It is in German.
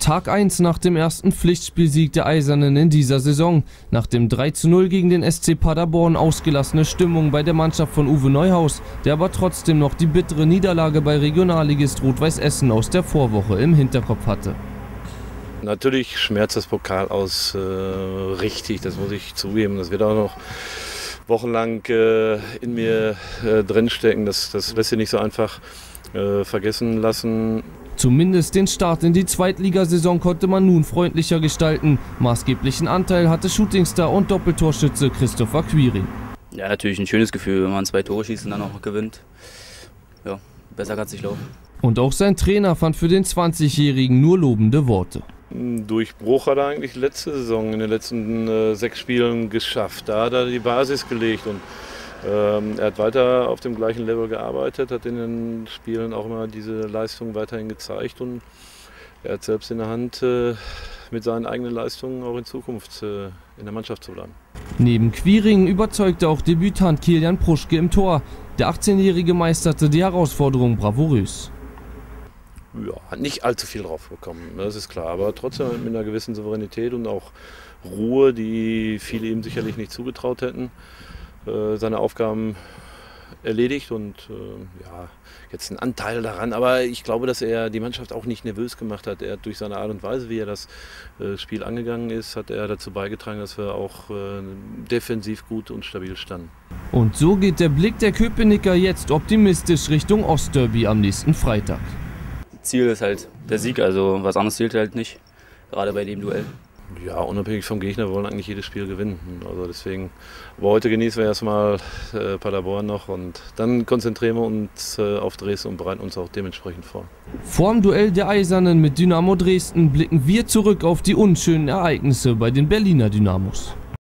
Tag 1 nach dem ersten Pflichtspielsieg der Eisernen in dieser Saison. Nach dem 3:0 gegen den SC Paderborn ausgelassene Stimmung bei der Mannschaft von Uwe Neuhaus, der aber trotzdem noch die bittere Niederlage bei Regionalligist Rot-Weiß Essen aus der Vorwoche im Hinterkopf hatte. Natürlich schmerzt das Pokal aus richtig, das muss ich zugeben. Das wird auch noch wochenlang in mir drinstecken. Das lässt sich nicht so einfach vergessen lassen. Zumindest den Start in die Zweitligasaison konnte man nun freundlicher gestalten. Maßgeblichen Anteil hatte Shootingstar und Doppeltorschütze Christopher Quiring. Ja, natürlich ein schönes Gefühl, wenn man 2 Tore schießt und dann auch gewinnt. Ja, besser kann es nicht laufen. Und auch sein Trainer fand für den 20-Jährigen nur lobende Worte. Durchbruch hat er eigentlich letzte Saison in den letzten 6 Spielen geschafft. Da hat er die Basis gelegt und er hat weiter auf dem gleichen Level gearbeitet, hat in den Spielen auch immer diese Leistung weiterhin gezeigt und er hat selbst in der Hand, mit seinen eigenen Leistungen auch in Zukunft in der Mannschaft zu bleiben. Neben Quiring überzeugte auch Debütant Kilian Pruschke im Tor. Der 18-Jährige meisterte die Herausforderung bravourös. Ja, hat nicht allzu viel drauf bekommen, das ist klar, aber trotzdem mit einer gewissen Souveränität und auch Ruhe, die viele ihm sicherlich nicht zugetraut hätten, seine Aufgaben erledigt und ja, jetzt ein Anteil daran, aber ich glaube, dass er die Mannschaft auch nicht nervös gemacht hat. Er hat durch seine Art und Weise, wie er das Spiel angegangen ist, hat er dazu beigetragen, dass wir auch defensiv gut und stabil standen. Und so geht der Blick der Köpenicker jetzt optimistisch Richtung Ostderby am nächsten Freitag. Ziel ist halt der Sieg, also was anderes zählt halt nicht, gerade bei dem Duell. Ja, unabhängig vom Gegner wollen eigentlich jedes Spiel gewinnen. Also deswegen, aber heute genießen wir erstmal Paderborn noch und dann konzentrieren wir uns auf Dresden und bereiten uns auch dementsprechend vor. Vorm Duell der Eisernen mit Dynamo Dresden blicken wir zurück auf die unschönen Ereignisse bei den Berliner Dynamos.